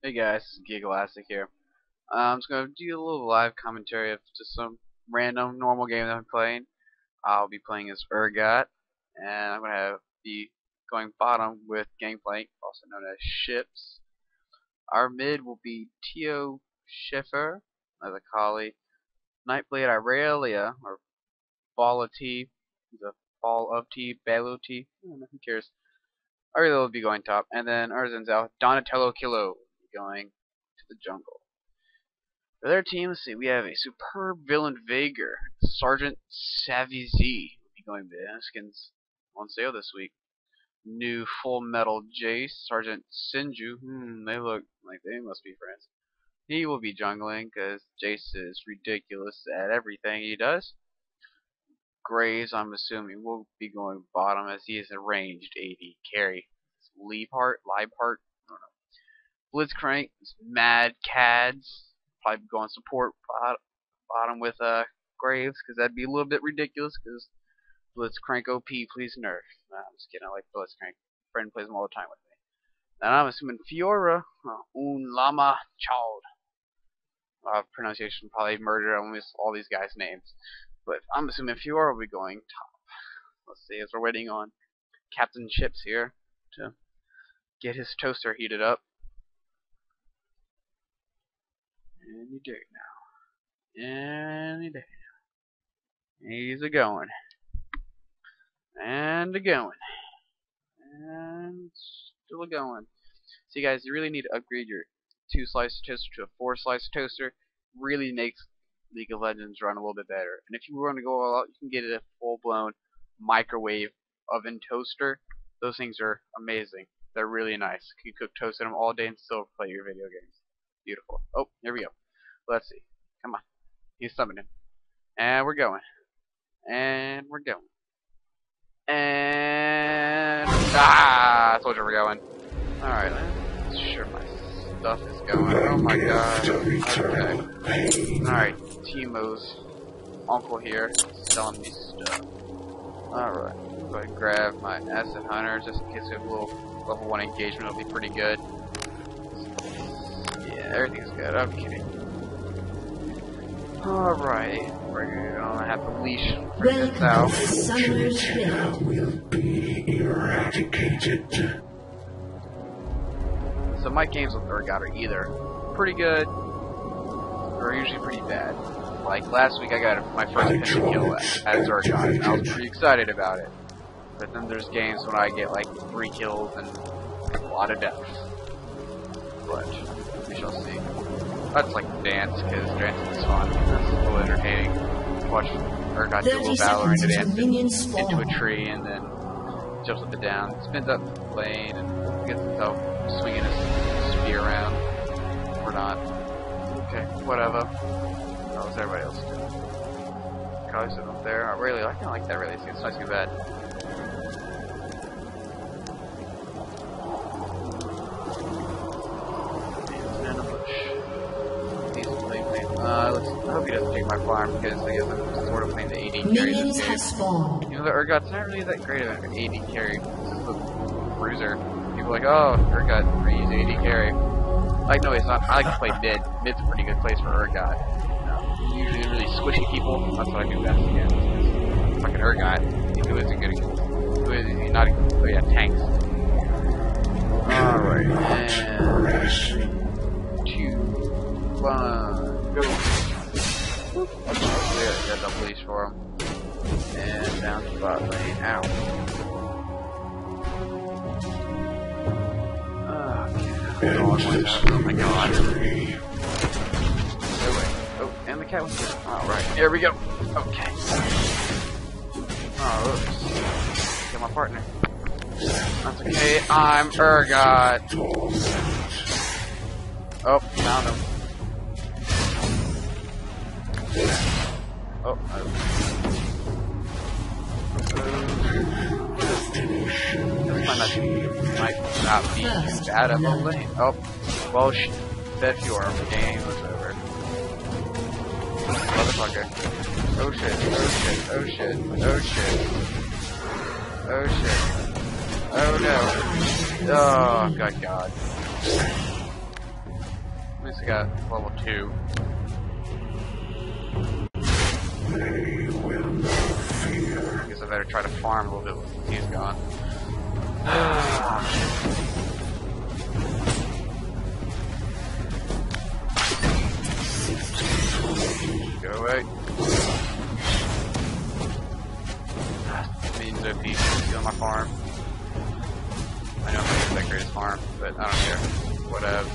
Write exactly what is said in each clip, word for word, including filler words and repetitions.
Hey guys, this is Gigalastic here. Uh, I'm just going to do a little live commentary of just some random normal game that I'm playing. I'll be playing as Urgot, and I'm going to have be going bottom with Gangplank, also known as Ships. Our mid will be Tio Schiffer as a collie, Nightblade Irelia, or Ball of T, the Ball of T, Balo T, I don't know, who cares. Irelia will be going top, and then Urzenzel, Donatello Kilo going to the jungle. For their team, let's see, we have a superb villain Vager, Sergeant Savvy Z will be going to skins on sale this week. New Full Metal Jace, Sergeant Sinju, hmm, they look like they must be friends. He will be jungling because Jace is ridiculous at everything he does. Graves, I'm assuming, will be going bottom as he is a ranged A D carry. Leapart, Liepart, I don't know. Blitzcrank, Mad Cads, probably going support bot bottom with uh Graves because that'd be a little bit ridiculous because Blitzcrank O P, please nerf. Nah, I'm just kidding, I like Blitzcrank. Friend plays him all the time with me. And I'm assuming Fiora, uh, Un Lama Chald. Uh, pronunciation probably murder almost all these guys' names. But I'm assuming Fiora will be going top. Let's see, as we're waiting on Captain Chips here to get his toaster heated up. Any day now. Any day now. He's a going. And a going. And still a going. See guys, you really need to upgrade your two slice toaster to a four slice toaster. Really makes League of Legends run a little bit better. And if you want to go all out, you can get a full blown microwave oven toaster. Those things are amazing. They're really nice. You can cook toast in them all day and still play your video games. Beautiful. Oh, here we go. Let's see. Come on. He's summoning. And we're going. And we're going. And ah, I told you we're going. Alright, let's sure my stuff is going. Oh my god. Okay. Alright, Timo's uncle here selling me stuff. Alright. Go ahead and grab my Acid Hunter just in case we have a little level one engagement. It'll be pretty good. Yeah, everything's good. Okay. Alright, we're gonna have to leash bring this out. Summoner's will be eradicated. So my games with Urgot are either pretty good or usually pretty bad. Like last week I got my first pinch kill as Urgot and I was pretty excited about it. But then there's games when I get like three kills and a lot of deaths. But we shall see. That's like dance, because dancing is fun. That's a little entertaining. Watch Urgot do a little battle into dance into a tree and then jumps up and down, spins up the lane, and gets himself swinging his spear around. Or not. Okay, whatever. How was everybody else doing? Kylie's sitting up there. I really, I kind of like that really. It's nice to be bad. Uh, let's, I hope he doesn't take my farm because I guess I'm sort of playing the A D carry. Minions have spawned. You know, the Urgot's not really that great of an A D carry. This is the bruiser. People are like, oh, Urgot, free use A D carry. Like, no, it's not. I like to play mid. Mid's a pretty good place for Urgot. You know, usually really squishy people. That's what I do best against. Fucking Urgot. Who isn't good? Who is he not? Oh yeah, tanks. Alright, and two, one. Go. Whoop. Okay, got double leash for him. And down to bot lane. Ow. Okay. Oh my god. Oh wait. Oh, and the cat was here. Alright, here we go. Okay. Oh, oops. Get my partner. That's okay. I'm Urgot. Oh, found him. Oh, oh. This might not, might not be too bad of a lane. Oh, well, sh that Fiora, the game was over. Motherfucker. Oh shit, oh shit, oh shit, oh shit. Oh shit. Oh no. Oh, god god. At least I got level two. They will not fear. I guess I better try to farm a little bit since he's gone. Go away. Means O P stealing my farm. I know I'm not gonna decorate his farm, but I don't care. Whatever.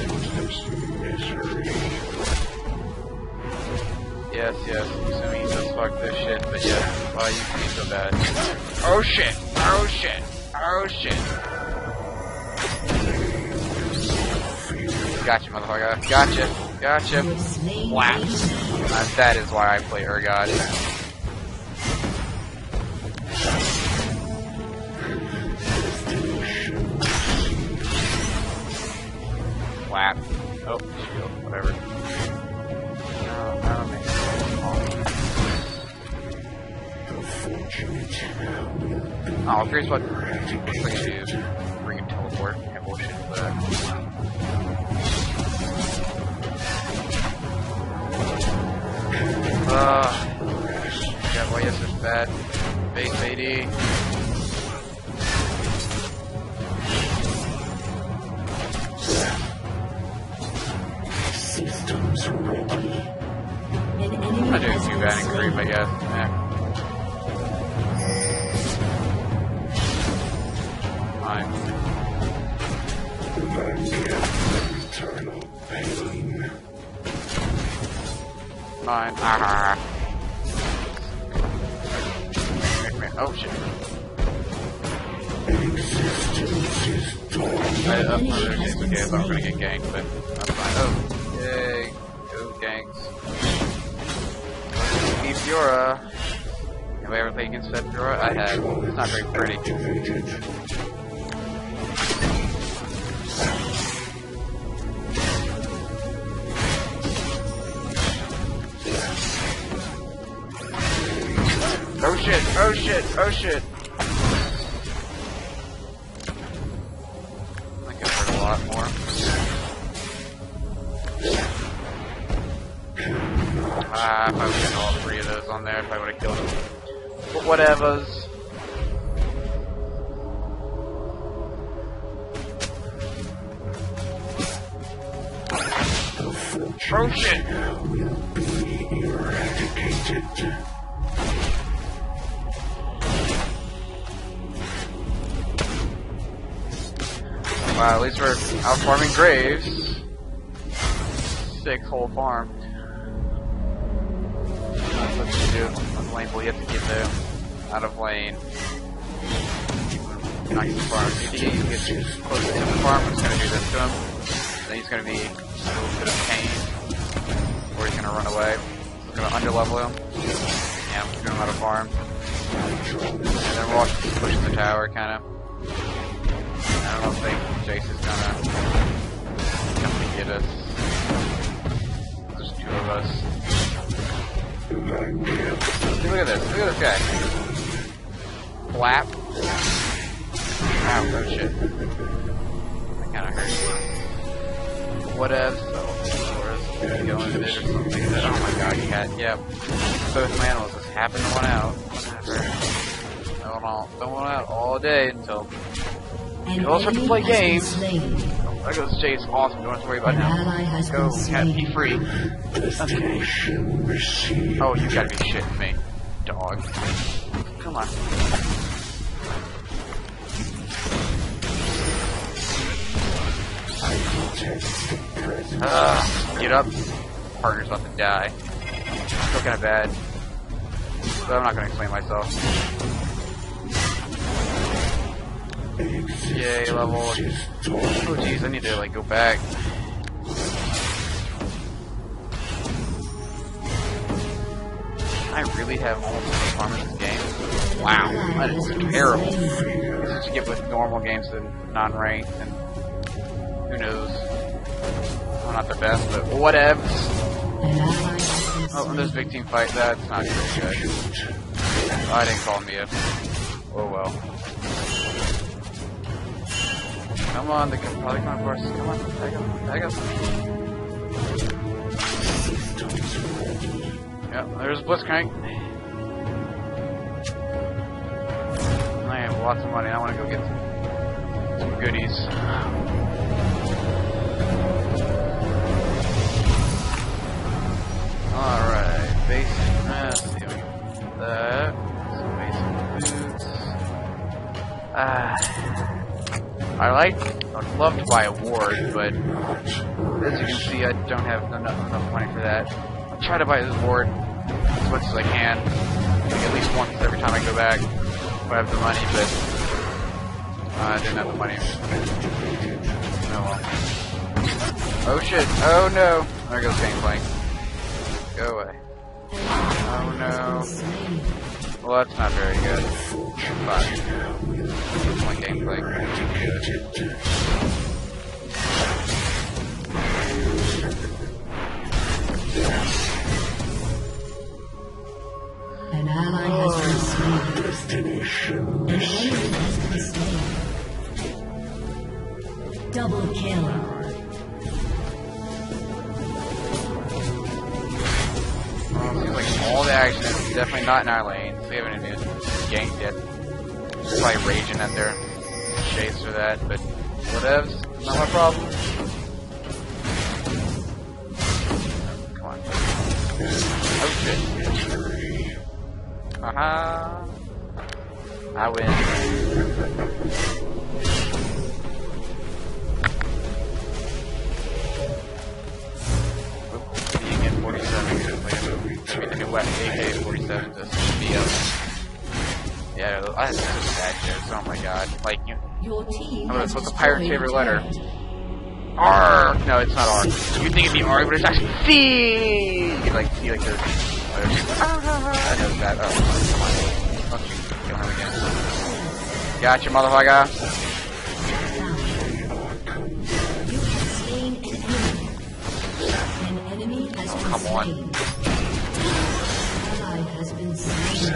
Yes, yes, I'm assuming he does fuck this shit, but yeah, why you can be so bad? Oh shit! Oh shit! Oh shit! Gotcha, motherfucker. Gotcha. Gotcha. Wow. Uh, that is why I play Urgot. Whap. Oh, shield, whatever. No, no, man. Oh, I'm curious what looks like to do. Bring and teleport. Yeah, bullshit for that. Uh, yeah, well, yes, it's bad. Base A D. Systems ready. I do a few bad and creep, I guess. Yeah. Fine. Eternal pain. Fine. Ah. Oh shit. Existence is dormant. I, that's not really okay if I'm gonna get ganked, but that's fine. Oh, yay. Go ganks. Keep Fiora. Have I ever played against Fed Fiora? I have. It's not very pretty. Activated. Oh shit, oh shit, oh shit. I think I've heard a lot more. Ah, if I would have got all three of those on there, if I would have killed them. But whatevers. Oh shit! Will be eradicated. Wow, at least we're out farming graves. Sick whole farm. That's what you do. On lane, well, you have to get there. Out of lane. Not use the farm. If you get too close to the farm, I'm just gonna do this to him. Then he's gonna be a little bit of pain. Or he's gonna run away. I'm gonna underlevel him. Yeah, I'm gonna out of farm. And then we'll watch him push the tower, kinda. I don't think Jace is gonna come to get us. There's two of us. See, look at this. Look at this guy. Flap. Ow, oh shit. That kinda hurt. Whatever, so, or is going to it or something. Oh my god, you got, yep. Both my animals just happen to want out. Whatever. Don't, all, don't want out all day until you also have to play games. Oh, there goes Jace. Awesome. Don't have to worry about him. Go, cat, be free. Okay. Oh, you gotta be shitting me, dog. Come on. Ugh, get up. Partner's about to die. Still kinda bad. But I'm not gonna explain myself. Yay, level. Oh jeez, I need to like go back. I really have almost no farm in this game. Wow, that is terrible. This is what you get with normal games and non-ranked, and who knows. Well, not the best, but whatevs. Oh, there's a big team fight. That's not very good. Oh, I didn't call me up. Oh well. Come on, the polygon forces. Come on, tag him, tag him. Yep, there's Blitzcrank. I have lots of money. I want to go get some, some goodies. Alright, basic mess. Here we go. That. Some basic boots. Ah. I like, I'd love to buy a ward, but as you can see, I don't have enough, enough money for that. I'll try to buy this ward as much as I can, like at least once every time I go back if I have the money, but uh, I didn't have the money. Oh well. Oh shit! Oh no! There goes Gangplank. Go away. Oh no. Well, that's not very good. But it's one Gangplank. An ally has been slain. Destination. An enemy has been slain. Double kill. Well, seems like all the action is definitely not in our lane. We haven't even ganked yet. Just probably raging at their chase for that, but whatevs. Not my problem. Come on. Oh shit. Haha. I win. Being at forty-seven, like a new weapon, A K forty-seven to be up. Yeah, I have such bad jokes. Oh my god. Like, you. Your team Oh, has that's what's the pirate's destroyed favorite a letter. turret. R. No, it's not R. You think it'd be R, but it's actually C. You could like see like the. I know that. Oh, come on. Don't you kill him again. Gotcha, motherfucker. You have slain an enemy. An enemy has been come on. slain. An ally has been slain.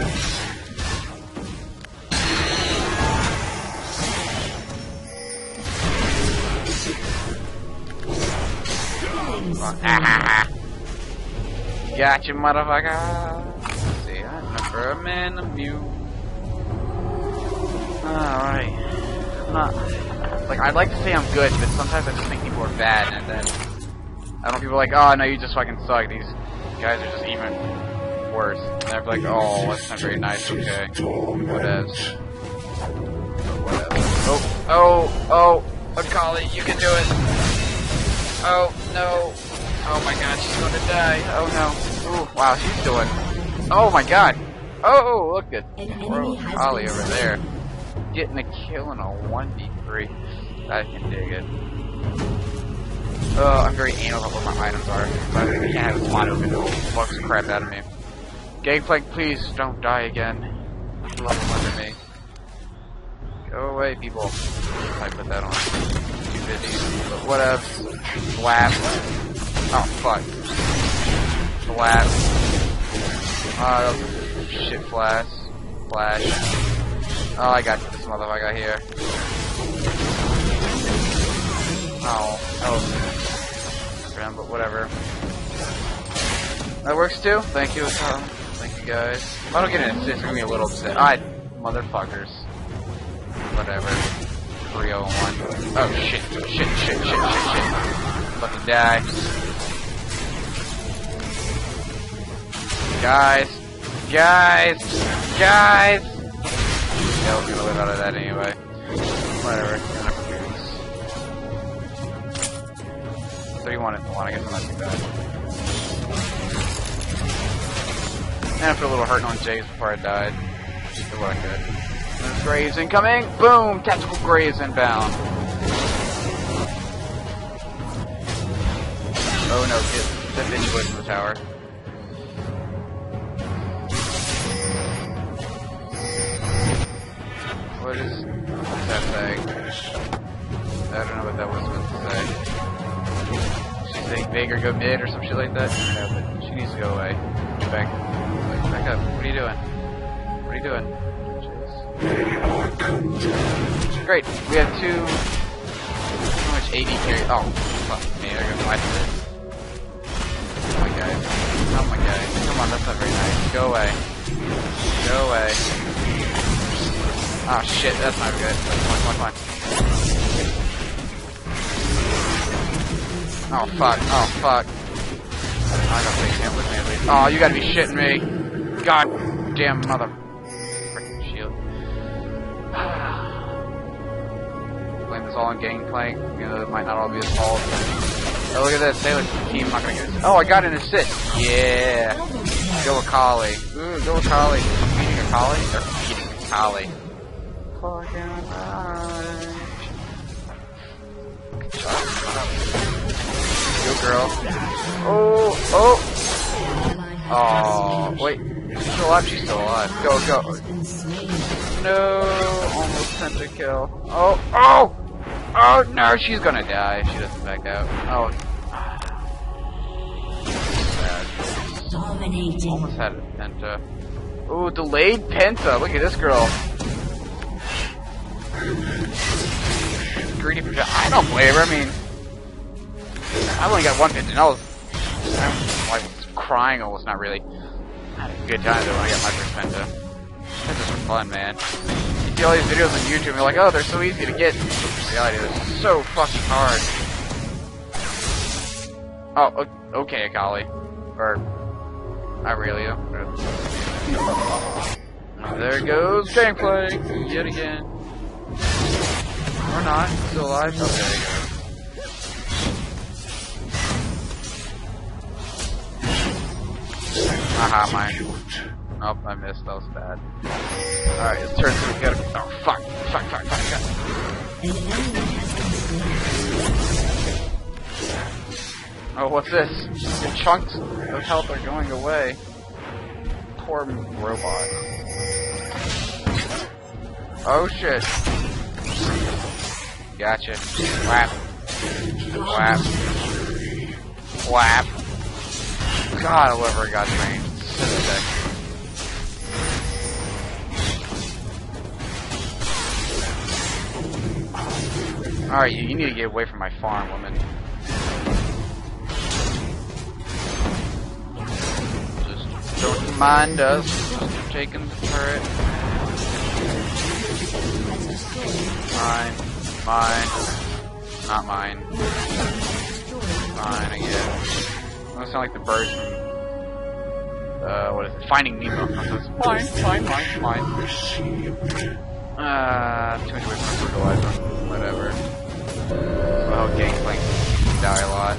Killing spree. Gotcha, motherfucker. Let's see, I'm number a man, a mute. Alright. I'm not. Like, I'd like to say I'm good, but sometimes I just think people are bad, and then. I don't know, people are like, oh no, you just fucking suck. These guys are just even worse. And they're like, oh, that's not very nice, okay. Whatevs. Whatever. Oh, oh, oh, Akali, you can do it. Oh, no. Oh my god, she's gonna die. Oh no. Ooh, wow, she's doing. Oh my god. Oh, look at An poor enemy has Ollie been over slain. there. Getting a kill in a one v three. I can dig it. Oh, I'm very anal about where my items are. But I can't have a slot open. It'll fuck the crap out of me. Gangplank, please don't die again. Level under me. Go away, people. I put that on. Too busy. But whatever. Blast. Oh, fuck. Blast. Oh, that was a shit flash. Flash. Oh, I got this motherfucker here. Oh, that was grim, but whatever. That works too? Thank you, Tom. Thank you guys. If I don't get an assist, I'm gonna be a little upset. Ah, motherfuckers. Whatever. three oh one. Oh, shit. Shit, shit, shit, shit, shit. Fucking die. Guys. Guys. Guys. Yeah, we're gonna live out of that anyway. Whatever. thirty-one is the one. I guess I'm not too bad. And after a little hurting on Jace before I died. Just what I could. There's Graves incoming! Boom! Tactical Graves inbound. Oh no, get that bitch away from the tower. What is that thing? I don't know what that was supposed to say. She's saying Vader go mid or some shit like that? No, but she needs to go away. Get back. Back up. What are you doing? What are you doing? Great. We have two. How much A D carry? Oh, fuck me. There goes my turret. guy. Not my guy. Come on, that's not very nice. Go away. Go away. Oh shit, that's not good. Come on, come on, come on. Oh fuck, oh fuck. I gotta take him with me at least. Oh, you gotta be shitting me. God damn mother. Frickin' shield. Blame this all on Gangplank, you know, it might not all be his fault. Oh, look at this. Taylor's team not gonna get this. Oh, I got an assist. Yeah. Go with Kali. Ooh, go with Kali. Beating a Kali? Or beating a Kali. Fucking right. Go, girl. Oh, oh. Oh, wait. She's still alive? She's still alive. Go, go. No. Almost pentakill. Oh, oh! Oh, no, she's gonna die if she doesn't back out. Oh. Sad. Dominating. Almost had a penta. Ooh, delayed penta. Look at this girl. Greedy for I don't blame her. I mean, I've only got one penta, and I was, I was crying almost, not really. I had a good time though when I got my first penta. Pentas are fun, man. You see all these videos on YouTube, and you're like, oh, they're so easy to get. In reality, they're so fucking hard. Oh, okay, Akali. Or, Irelia. There goes Gangplank yet again. Or not, still alive. Oh, there you go. Aha, mine. Nope, I missed. That was bad. Alright, it's turn to get him. Oh, fuck. Fuck, fuck, fuck, fuck. Oh, what's this? The chunks of health are going away. Poor robot. Oh, shit. Gotcha. Whap. Whap. Whap. God, I love her got trained. Alright, you, you need to get away from my farm, woman. Just don't mind us. Just taking the turret. Mine. Mine. Not mine. Mine again. That sound like the bird from, uh, what is it? Finding Nemo. Mine, mine, mine, mine. Uh, too much away from fertilizer. Whatever. So how Gangplank die a lot.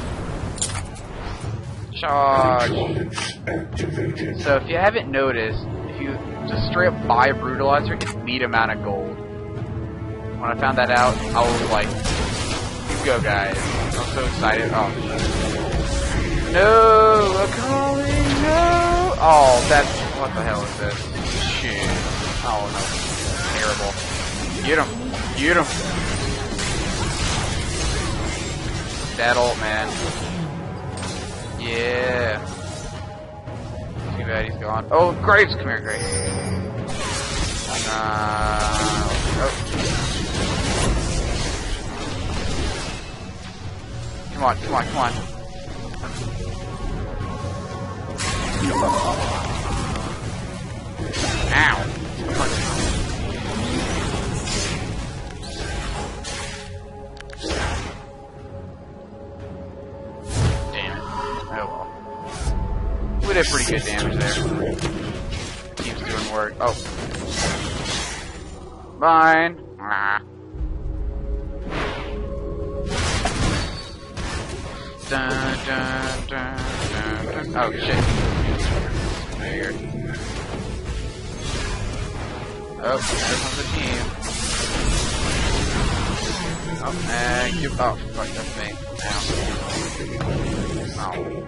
Charge! So if you haven't noticed, if you just straight up buy a brutalizer, it's a neat amount of gold. When I found that out, I was like, you go guys. I'm so excited. Oh, no! I'm calling, no! Oh, that's, what the hell is this? Shit. Oh no. Terrible. Get him. Get him. That ult, man. Yeah. Too bad he's gone. Oh, Graves! Come here, Graves. Uh, oh. Come on, come on, come on. Ow. Damn it. Oh well. We did pretty good damage there. Team's doing work. Oh. Mine. Ah. Dun, dun, dun, dun, dun. Oh shit. There. Oh, there comes the team. Oh, and you. Oh, fuck, that's me. Ow. Ow.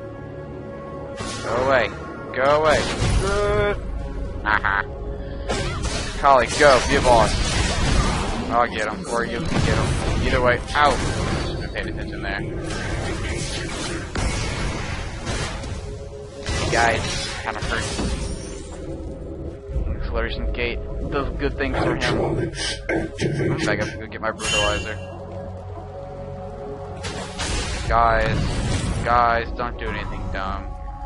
Go away. Go away. Good. Haha. Kali, go. Be a boss. I'll get him. Or you can get him. Either way. Ow. Should have paid attention there. Guys, kind of hurt. Exploration Gate does good things for him. I gotta go get my brutalizer. Guys, Guys, don't do anything dumb.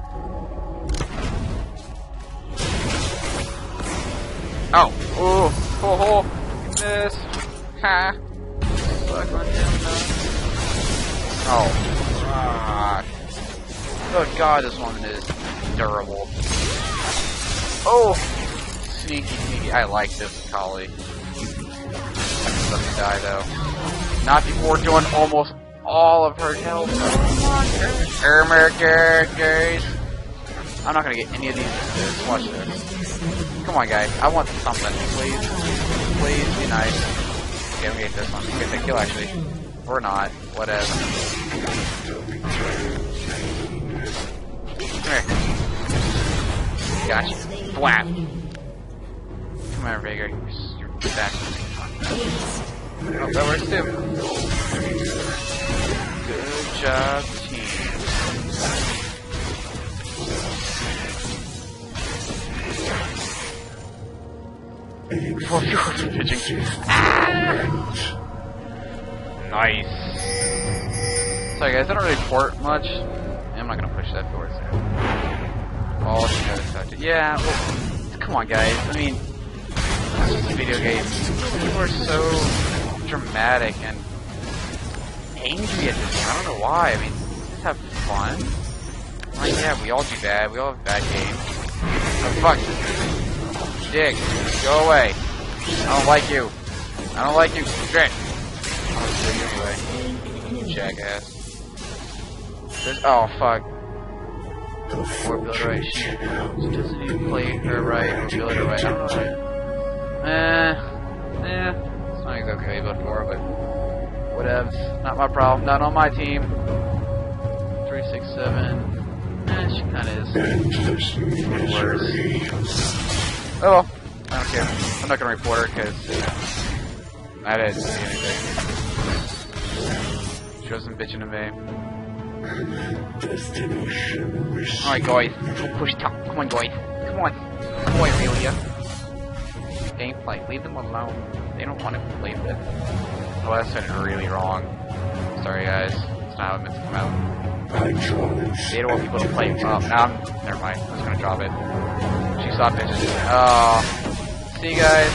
Oh, oh, ho ho, miss. Ha. Fuck on him now. Oh, fuck. Good God, this woman is durable. Oh, sneaky, sneaky. I like this collie. Let me die though. Not before doing almost all of her health. Come on, guys. I'm not gonna get any of these assists. Watch this. Come on, guys. I want something. Please. Please be nice. Okay, let me get this one. Get the kill, actually. Or not. Whatever. Come here. Gotcha. Whap. Come here, Veigar. You're back. Oh, that works too. Good job, team. Before you go to pitching. Ah! Nice. Sorry guys, I don't really port much. I'm not gonna push that forward there. Oh, she knows how to. Yeah, well, come on guys. I mean, it's just a video game. People are so dramatic and angry at this game. I don't know why. I mean, just have fun. Like, yeah, we all do bad. We all have bad games. Oh, fuck. Dick, go away. I don't like you. I don't like you. Shit. I'll kill you anyway. Jackass. There's, oh, fuck. Or build her right. She, she doesn't even play her right or build her right. I don't know. Eh. Eh. It's not exactly about four, but whatevs. Not my problem. Not on my team. Three, six, seven. Eh, she kinda is. Worse. Oh well. I don't care. I'm not gonna report her because, you know, I didn't see anything. She wasn't bitching to me. Alright, guys. Don't push top. Come on, guys. Come on. Come on, Amelia. Gameplay. Leave them alone. They don't want to play with it. Oh, that sounded really wrong. Sorry, guys. It's not how it meant to come out. They don't want people to play. Oh, no, I'm, never mind. I was gonna drop it. She saw bitches. Oh. See you guys.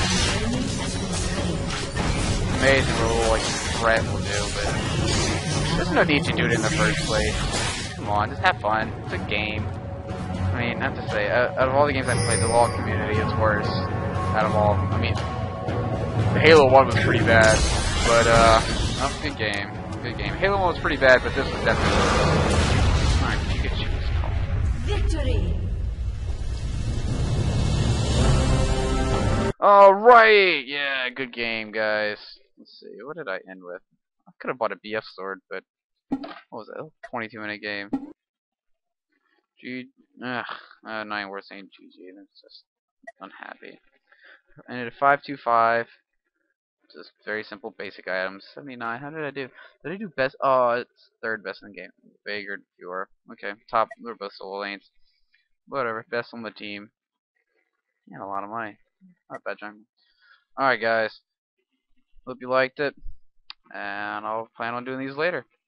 Amazing what a little, like, threat will do, but there's no need to do it in the first place. Come on, just have fun. It's a game. I mean, I have to say, out of all the games I've played, the LoL community is worse. Out of all, I mean, the Halo one was pretty bad, but, uh, oh, good game. Good game. Halo one was pretty bad, but this was definitely worse. Alright, Pikachu is called. Victory! Alright! Yeah, good game, guys. Let's see, what did I end with? I could have bought a B F sword, but what was that? twenty-two minute game. G. Ugh, uh, not even worth saying G G. That's just unhappy. I ended at five two five. Just very simple, basic items. seventy-nine. How did I do? Did I do best? Oh, it's third best in the game. Veigar, Fiora. Okay, top. We're both solo lanes. Whatever. Best on the team. You had a lot of money. Not bad jungle. Alright, guys. Hope you liked it. And I'll plan on doing these later.